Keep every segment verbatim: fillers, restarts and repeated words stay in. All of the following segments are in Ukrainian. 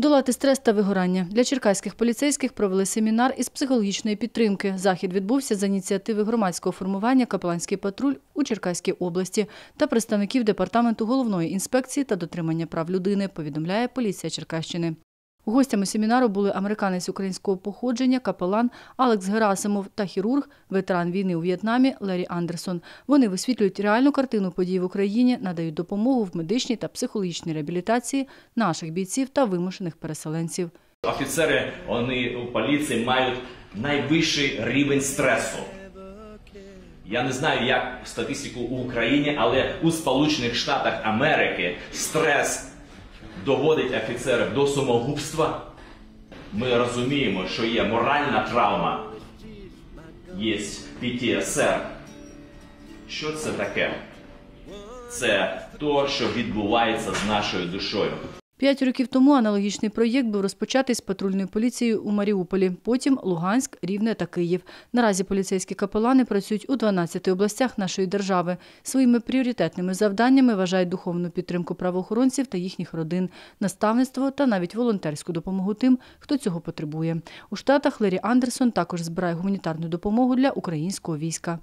Долати стрес та вигорання. Для черкаських поліцейських провели семінар із психологічної підтримки. Захід відбувся за ініціативи громадського формування «Капеланський патруль» у Черкаській області та представників Департаменту головної інспекції та дотримання прав людини, повідомляє поліція Черкащини. Гостями семінару були американець українського походження, капелан Алекс Герасимов та хірург, ветеран війни у В'єтнамі Лері Андерсон. Вони висвітлюють реальну картину подій в Україні, надають допомогу в медичній та психологічній реабілітації наших бійців та вимушених переселенців. Офіцери, вони у поліції мають найвищий рівень стресу. Я не знаю, як статистику у Україні, але у Сполучених Штатах Америки стрес доводить офіцерів до самогубства. Ми розуміємо, що є моральна травма, є пі ті ес ар. Що це таке? Це те, що відбувається з нашою душою. П'ять років тому аналогічний проєкт був розпочатий з патрульною поліцією у Маріуполі, потім Луганськ, Рівне та Київ. Наразі поліцейські капелани працюють у дванадцяти областях нашої держави. Своїми пріоритетними завданнями вважають духовну підтримку правоохоронців та їхніх родин, наставництво та навіть волонтерську допомогу тим, хто цього потребує. У Штатах Лері Андерсон також збирає гуманітарну допомогу для українського війська.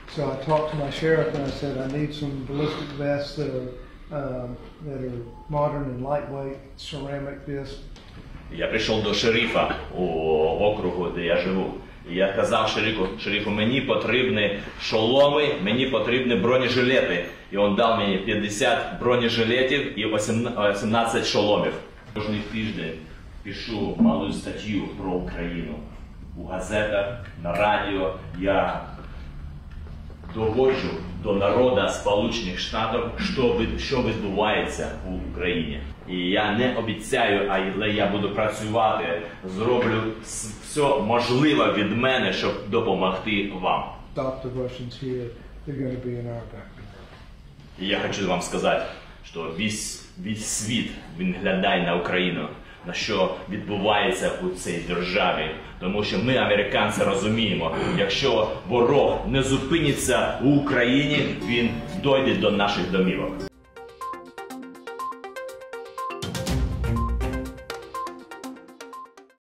Uh, that are modern and lightweight, ceramic disc. Я прийшов до шерифа у округу, де я живу. І я казав шерифу, шерифу, мені потрібні шоломи, мені потрібні бронежилети. І він дав мені п'ятдесят бронежилетів і вісімнадцять шоломів. Кожний тиждень пишу малу статтю про Україну. У газетах, на радіо я доводжу до народу Сполучених Штатів, що відбувається у Україні. І я не обіцяю, але я буду працювати, зроблю все можливе від мене, щоб допомогти вам. І я хочу вам сказати, що весь, весь світ він глядає на Україну, на що відбувається у цій державі. Тому що ми, американці, розуміємо, якщо ворог не зупиниться в Україні, він дойде до наших домівок.